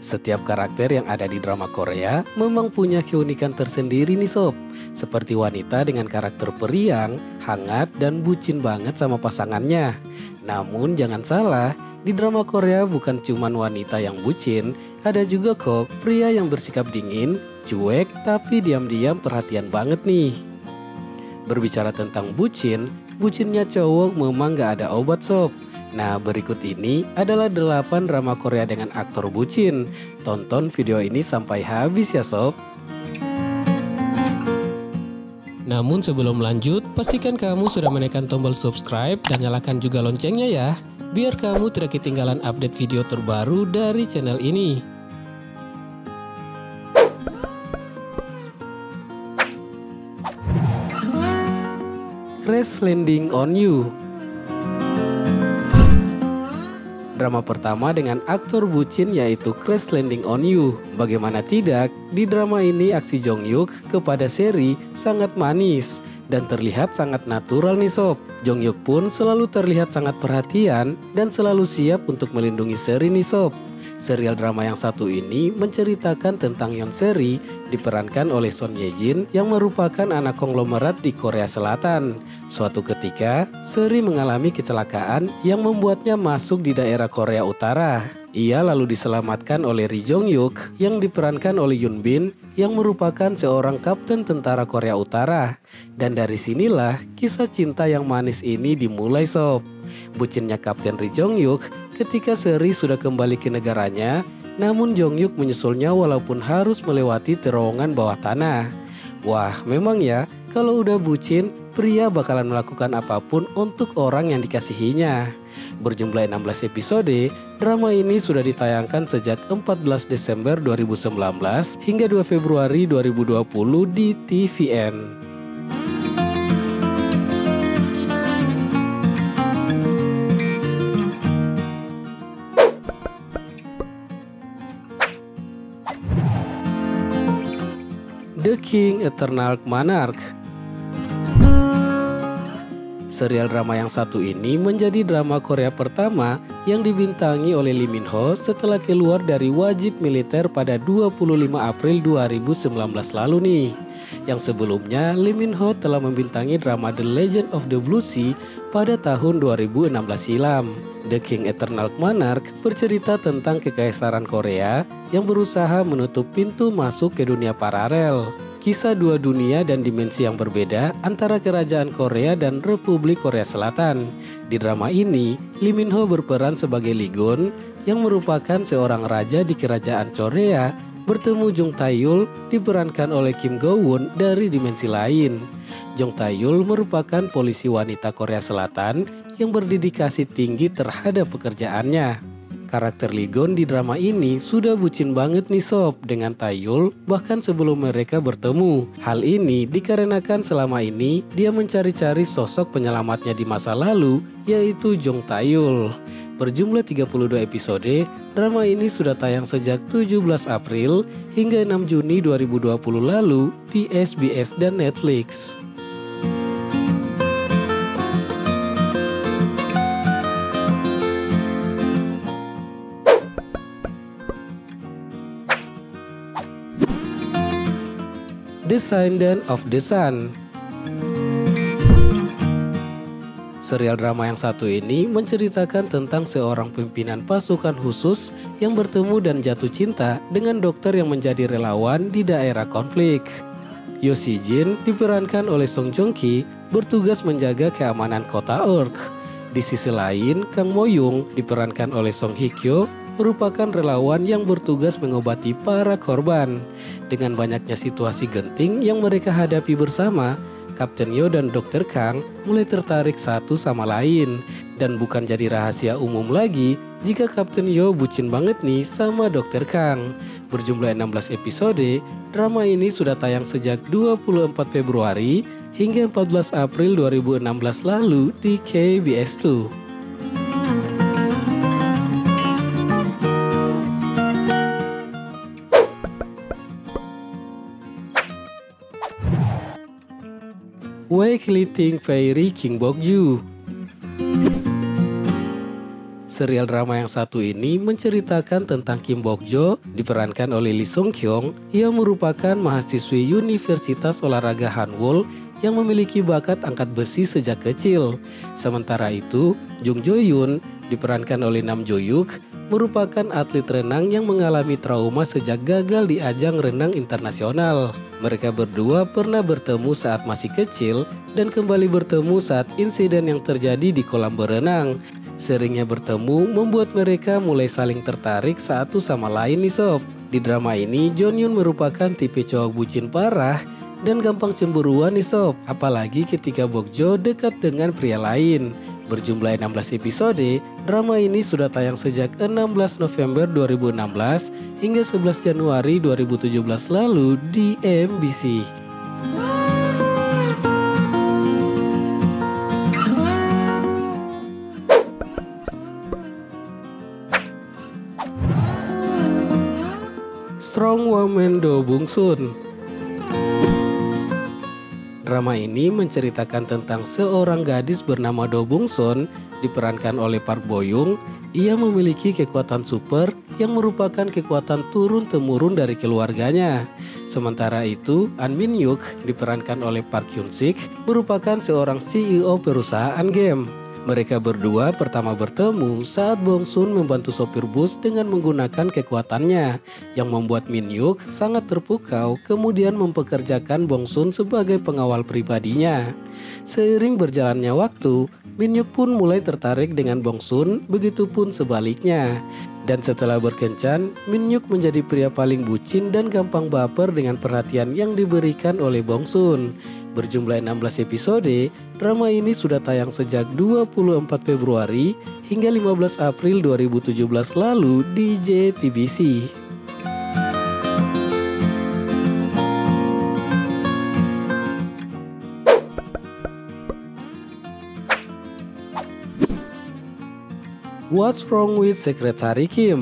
Setiap karakter yang ada di drama Korea memang punya keunikan tersendiri nih sob. Seperti wanita dengan karakter periang, hangat, dan bucin banget sama pasangannya. Namun jangan salah, di drama Korea bukan cuma wanita yang bucin, ada juga kok pria yang bersikap dingin, cuek, tapi diam-diam perhatian banget nih. Berbicara tentang bucin, bucinnya cowok memang gak ada obat sob. Nah, berikut ini adalah 8 drama Korea dengan aktor bucin. Tonton video ini sampai habis ya sob. Namun sebelum lanjut, pastikan kamu sudah menekan tombol subscribe dan nyalakan juga loncengnya ya, biar kamu tidak ketinggalan update video terbaru dari channel ini. Crash Landing on You. Drama pertama dengan aktor bucin yaitu Crash Landing on You. Bagaimana tidak, di drama ini aksi Jonghyuk kepada Seri sangat manis dan terlihat sangat natural nih sob. Jonghyuk pun selalu terlihat sangat perhatian dan selalu siap untuk melindungi Seri nih sob. Serial drama yang satu ini menceritakan tentang Yeon Seri diperankan oleh Son Ye Jin yang merupakan anak konglomerat di Korea Selatan. Suatu ketika, Seri mengalami kecelakaan yang membuatnya masuk di daerah Korea Utara. Ia lalu diselamatkan oleh Ri Jong Hyuk yang diperankan oleh Yoon Bin yang merupakan seorang kapten tentara Korea Utara. Dan dari sinilah kisah cinta yang manis ini dimulai sob. Bucinnya Kapten Ri Jong Hyuk ketika Seri sudah kembali ke negaranya, namun Jong Hyuk menyusulnya walaupun harus melewati terowongan bawah tanah. Wah, memang ya, kalau udah bucin, pria bakalan melakukan apapun untuk orang yang dikasihinya. Berjumlah 16 episode, drama ini sudah ditayangkan sejak 14 Desember 2019 hingga 2 Februari 2020 di TVN. The King Eternal Monarch. Serial drama yang satu ini menjadi drama Korea pertama yang dibintangi oleh Lee Min Ho setelah keluar dari wajib militer pada 25 April 2019 lalu nih. Yang sebelumnya Lee Min Ho telah membintangi drama The Legend of the Blue Sea pada tahun 2016 silam. The King Eternal Monarch bercerita tentang kekaisaran Korea yang berusaha menutup pintu masuk ke dunia paralel. Kisah dua dunia dan dimensi yang berbeda antara kerajaan Korea dan Republik Korea Selatan. Di drama ini, Lee Min Ho berperan sebagai Lee Gun yang merupakan seorang raja di kerajaan Korea bertemu Jung Tae-yul diperankan oleh Kim Go-won dari dimensi lain. Jung Tae-yul merupakan polisi wanita Korea Selatan yang berdedikasi tinggi terhadap pekerjaannya. Karakter Lee Gun di drama ini sudah bucin banget nih sob dengan Tae-yul bahkan sebelum mereka bertemu. Hal ini dikarenakan selama ini dia mencari-cari sosok penyelamatnya di masa lalu yaitu Jung Tae-yul. Berjumlah 32 episode, drama ini sudah tayang sejak 17 April hingga 6 Juni 2020 lalu di SBS dan Netflix. Descendant of the Sun. Serial drama yang satu ini menceritakan tentang seorang pimpinan pasukan khusus yang bertemu dan jatuh cinta dengan dokter yang menjadi relawan di daerah konflik. Yoo Si Jin diperankan oleh Song Joong Ki bertugas menjaga keamanan kota Urk. Di sisi lain, Kang Mo Young diperankan oleh Song Hye Kyo merupakan relawan yang bertugas mengobati para korban. Dengan banyaknya situasi genting yang mereka hadapi bersama, Kapten Yo dan Dr. Kang mulai tertarik satu sama lain. Dan bukan jadi rahasia umum lagi jika Kapten Yo bucin banget nih sama Dr. Kang. Berjumlah 16 episode, drama ini sudah tayang sejak 24 Februari hingga 14 April 2016 lalu di KBS 2. Wake Liting Fairy King Bok Ju. Serial drama yang satu ini menceritakan tentang Kim Bok-jo, diperankan oleh Lee Sung-kyung. Ia merupakan mahasiswi Universitas Olahraga Hanwol yang memiliki bakat angkat besi sejak kecil. Sementara itu, Jung Jo-yoon, diperankan oleh Nam Jo-yuk, merupakan atlet renang yang mengalami trauma sejak gagal di ajang renang internasional. Mereka berdua pernah bertemu saat masih kecil dan kembali bertemu saat insiden yang terjadi di kolam berenang. Seringnya bertemu membuat mereka mulai saling tertarik satu sama lain nih sob. Di drama ini, Jeon-yoon merupakan tipe cowok bucin parah dan gampang cemburuan nih sob. Apalagi ketika Bok-jo dekat dengan pria lain. Berjumlah 16 episode, drama ini sudah tayang sejak 16 November 2016 hingga 11 Januari 2017 lalu di MBC. Strong Woman Do Bong-sun. Drama ini menceritakan tentang seorang gadis bernama Do Bong-sun, diperankan oleh Park Bo-young. Ia memiliki kekuatan super yang merupakan kekuatan turun-temurun dari keluarganya. Sementara itu, An Min-yuk, diperankan oleh Park Hyun-sik, merupakan seorang CEO perusahaan game. Mereka berdua pertama bertemu saat Bong-sun membantu sopir bus dengan menggunakan kekuatannya, yang membuat Min-yuk sangat terpukau kemudian mempekerjakan Bong-sun sebagai pengawal pribadinya. Seiring berjalannya waktu, Min-yuk pun mulai tertarik dengan Bong-sun, begitupun sebaliknya. Dan setelah berkencan, Min-yuk menjadi pria paling bucin dan gampang baper dengan perhatian yang diberikan oleh Bong-sun. Berjumlah 16 episode, drama ini sudah tayang sejak 24 Februari hingga 15 April 2017 lalu di JTBC. What's Wrong with Secretary Kim?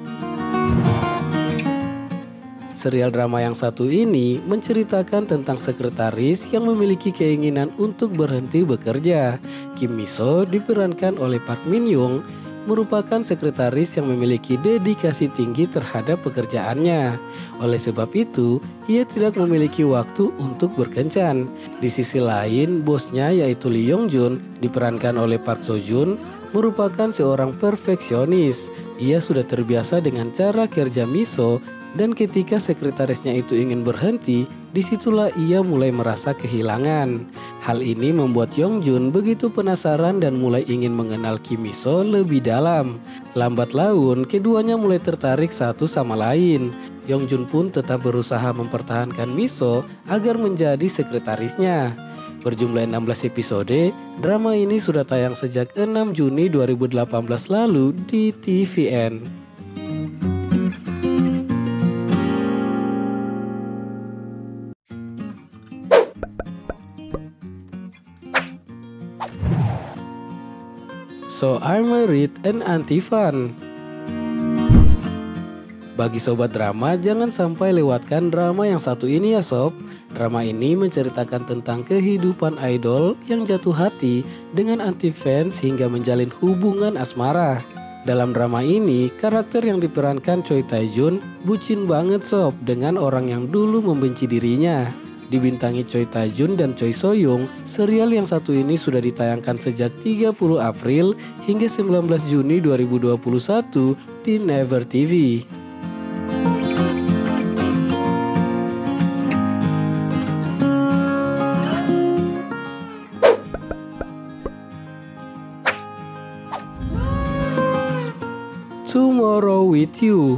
Serial drama yang satu ini menceritakan tentang sekretaris yang memiliki keinginan untuk berhenti bekerja. Kim Mi-so, diperankan oleh Park Min-young, merupakan sekretaris yang memiliki dedikasi tinggi terhadap pekerjaannya. Oleh sebab itu, ia tidak memiliki waktu untuk berkencan. Di sisi lain, bosnya yaitu Lee Yong-jun, diperankan oleh Park So-joon, merupakan seorang perfeksionis. Ia sudah terbiasa dengan cara kerja Mi-so, dan ketika sekretarisnya itu ingin berhenti, disitulah ia mulai merasa kehilangan. Hal ini membuat Yong-jun begitu penasaran dan mulai ingin mengenal Kim Mi-so lebih dalam. Lambat laun, keduanya mulai tertarik satu sama lain. Yong-jun pun tetap berusaha mempertahankan Mi-so agar menjadi sekretarisnya. Berjumlah 16 episode, drama ini sudah tayang sejak 6 Juni 2018 lalu di TVN. So I'm Married and Anti-Fan. Bagi sobat drama, jangan sampai lewatkan drama yang satu ini ya sob. Drama ini menceritakan tentang kehidupan idol yang jatuh hati dengan anti-fans hingga menjalin hubungan asmara. Dalam drama ini, karakter yang diperankan Choi Tae-jun bucin banget sob dengan orang yang dulu membenci dirinya. Dibintangi Choi Tae-jun dan Choi So-young, serial yang satu ini sudah ditayangkan sejak 30 April hingga 19 Juni 2021 di Never TV. Tomorrow with You.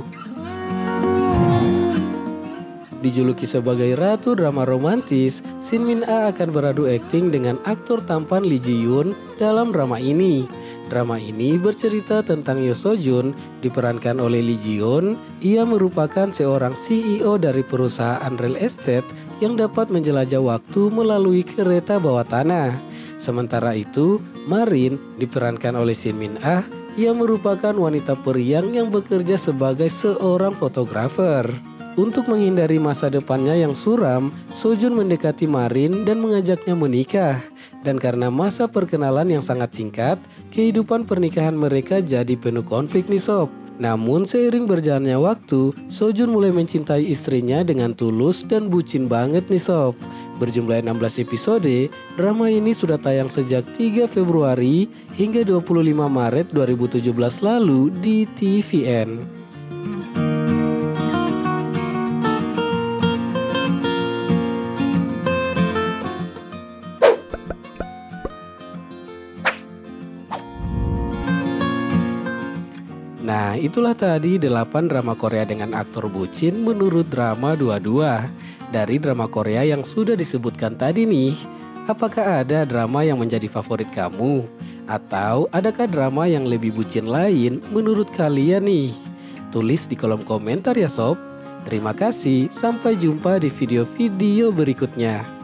Dijuluki sebagai ratu drama romantis, Shin Min-a akan beradu akting dengan aktor tampan Lee Ji-yoon dalam drama ini. Drama ini bercerita tentang Yoo So-jun, diperankan oleh Lee Ji-yoon. Ia merupakan seorang CEO dari perusahaan real estate yang dapat menjelajah waktu melalui kereta bawah tanah. Sementara itu, Marin, diperankan oleh Shin Min-a, ia merupakan wanita periang yang bekerja sebagai seorang fotografer. Untuk menghindari masa depannya yang suram, Sojun mendekati Marin dan mengajaknya menikah. Dan karena masa perkenalan yang sangat singkat, kehidupan pernikahan mereka jadi penuh konflik nih sob. Namun seiring berjalannya waktu, Sojun mulai mencintai istrinya dengan tulus dan bucin banget nih sob. Berjumlah 16 episode, drama ini sudah tayang sejak 3 Februari hingga 25 Maret 2017 lalu di TVN. Nah, itulah tadi 8 drama Korea dengan aktor bucin menurut Drama 22. Dari drama Korea yang sudah disebutkan tadi nih, apakah ada drama yang menjadi favorit kamu? Atau adakah drama yang lebih bucin lain menurut kalian nih? Tulis di kolom komentar ya sob. Terima kasih, sampai jumpa di video-video berikutnya.